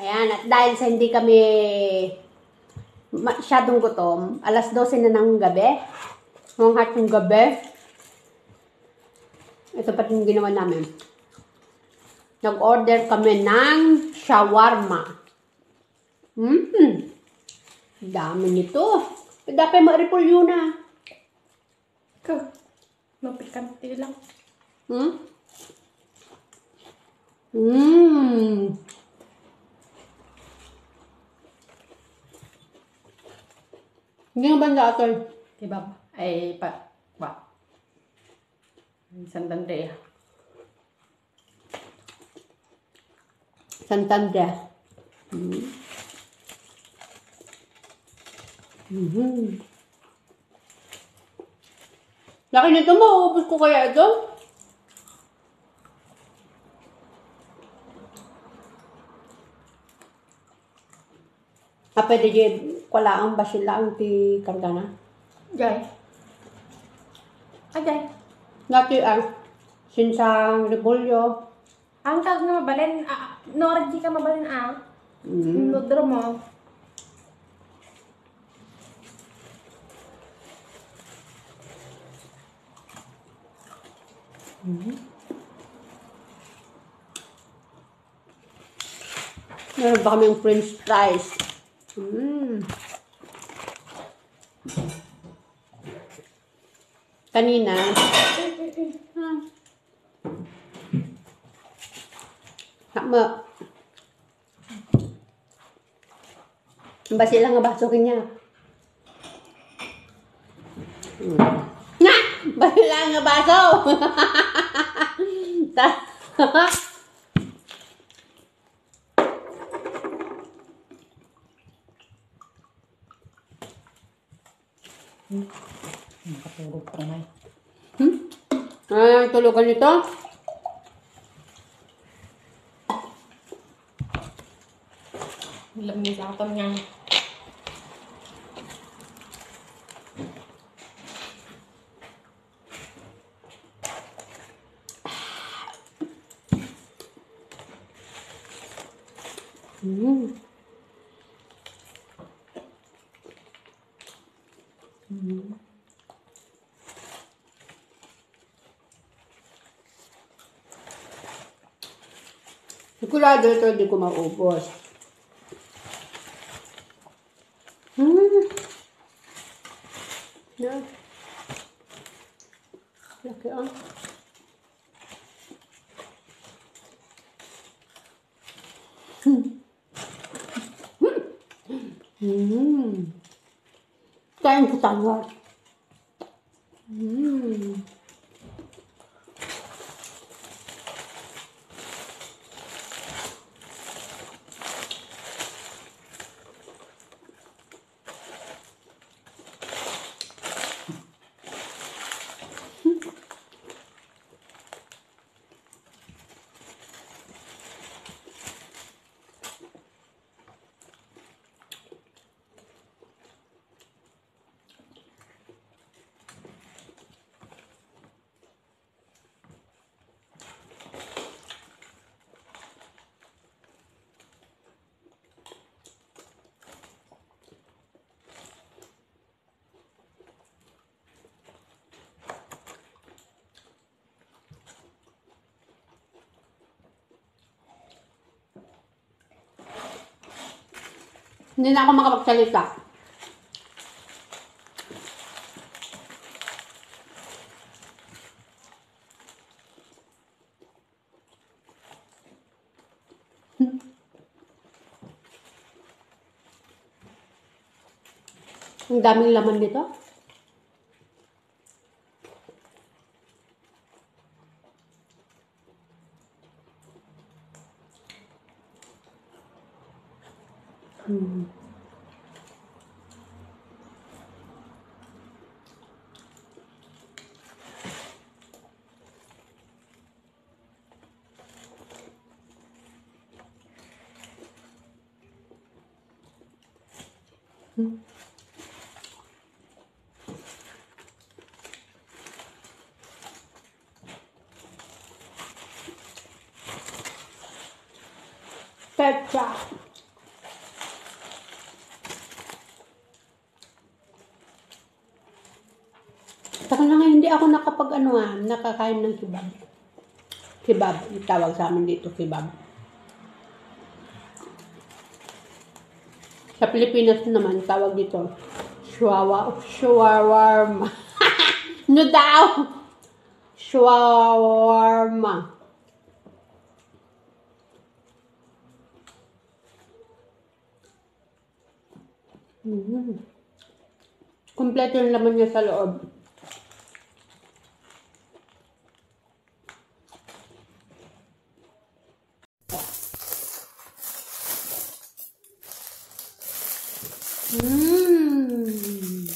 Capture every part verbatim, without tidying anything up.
Ayan, at dahil sa hindi kami masyadong gutom, alas dose na ng gabi, ng hatong gabi, ito pa yung ginawa namin. Nag-order kami ng shawarma. Hmm, dami nito. Dapat ma-repolyo na. Ikaw, mapikante lang. Hmm? Hmm. Hindi nga ba na ito? Diba? Ay, pa, pa. Santander. Santander. Hmm. Mm-hmm. Laki nito, mauubos ko kaya ito? Ah, pwede dyan, wala ang basil lang ti kargana. Jai. Ajay. Nati ang sinsang repolyo. Ang tawag na mabalin, ah, Norji ka mabalin ah. Mm. Nodro mo. Mm-hmm. Meron pa kaming french fries. Mm. Kanina, hmm. Sama. Ba sila nga basukin niya? Hmm. Nga! Ba sila nga baso? Hmm. Nakatulog pa naman. Hmm? Ah, tulugan nito? Lamis ako to niya. Hmm. Hmm. Sigurado ito, hindi ko maubos. Hmm. Yeah. Laki ah. Hmm. Hmm. Kain ko tayo. Hmm. Hindi na ako makapagsalita. Hmm. Ang daming laman dito. Hmm. Hmm. Ketchup. Taka na nga, hindi ako nakapag ano ah, nakakain ng kebab. Kebab, yung tawag sa amin dito, kebab. Sa Pilipinas naman, tawag dito, shawarma. Shawarma. No daw? Shawarma. Mm. Kompleto yung laman niya sa loob. Mmm.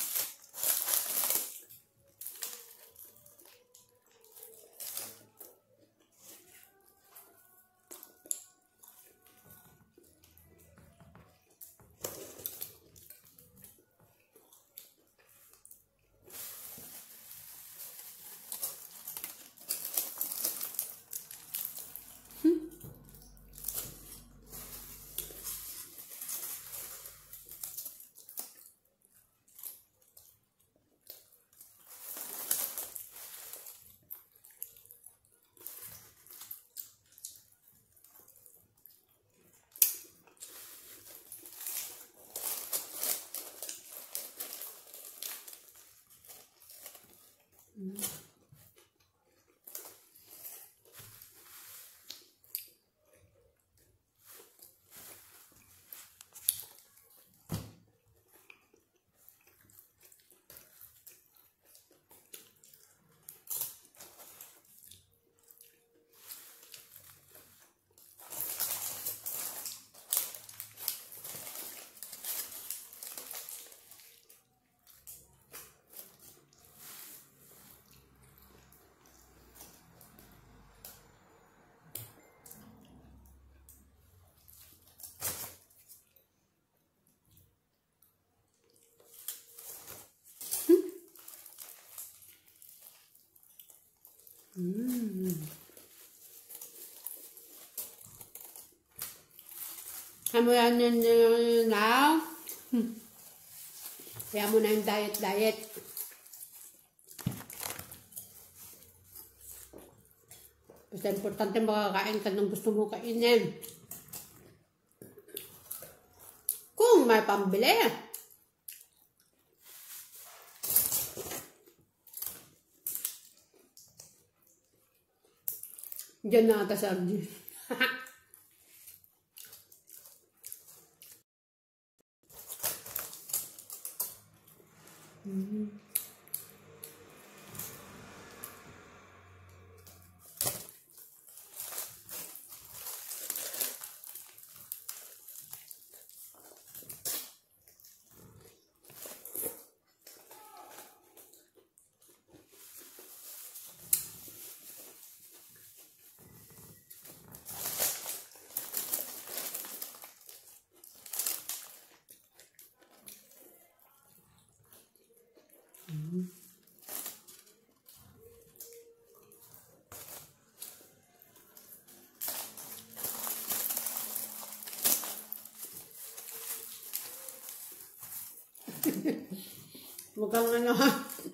Mm. Ano yan yun yun na? Hmm. Kaya mo na yung diet-diet. Basta importante makakain ka ng gusto mo kainin. Kung may pambili. Diyan na ata sabi. Mm-hmm. Mukhang ano ha.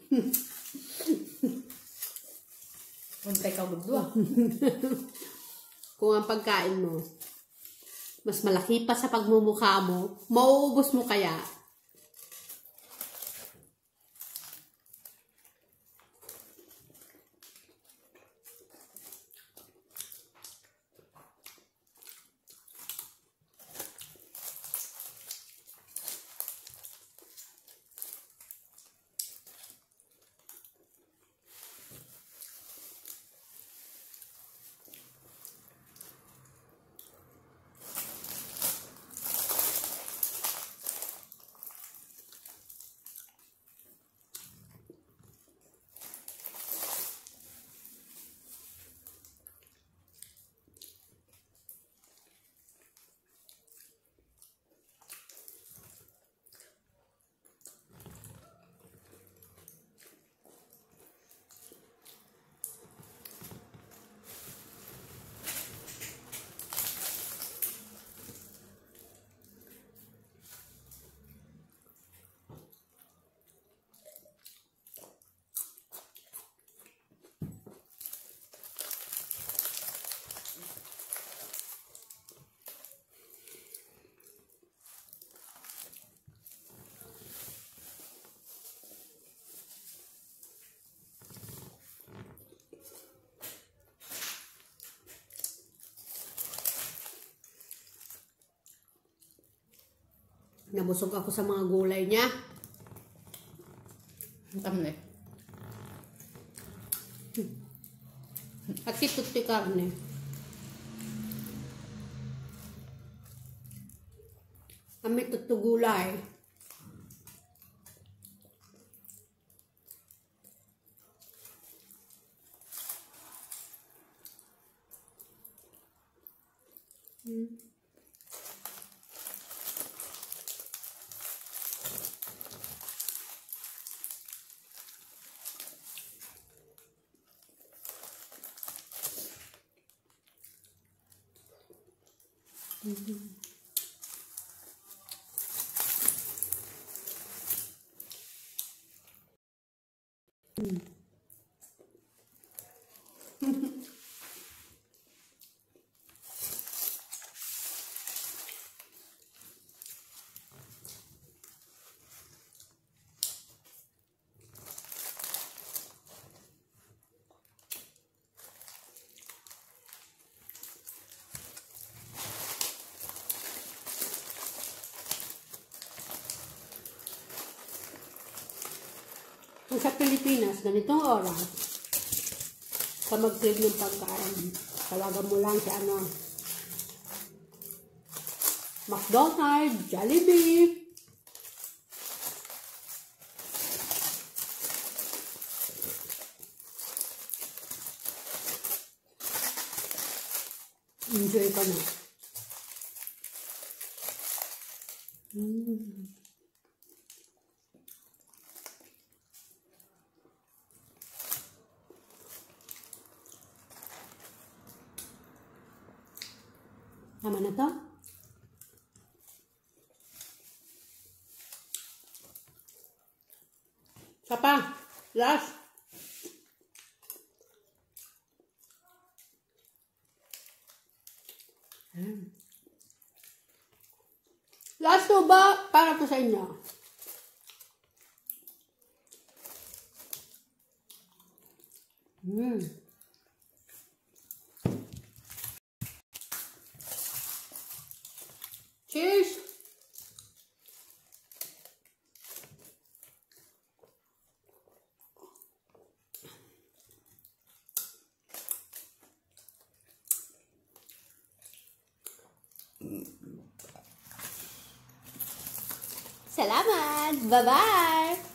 Muntay ka gudwa. Kung ang pagkain mo mas malaki pa sa pagmumukha mo, mauubos mo kaya? Nabusog ako sa mga gulay niya. Ang tamle. At kituti karne. Kami tutugulay. Hmm. Mm-hmm. Mm. Kung sa Pilipinas, ganitong oras, sa mag-crave ng pagkain, tawagan mo lang si ano, McDonald's, Jollibee. Enjoy ka na. Mm. Tama na to? Sapa, last. Hmm. Last to ba? Para po sa inyo. Hmm. Cheers! Salamat! Bye-bye!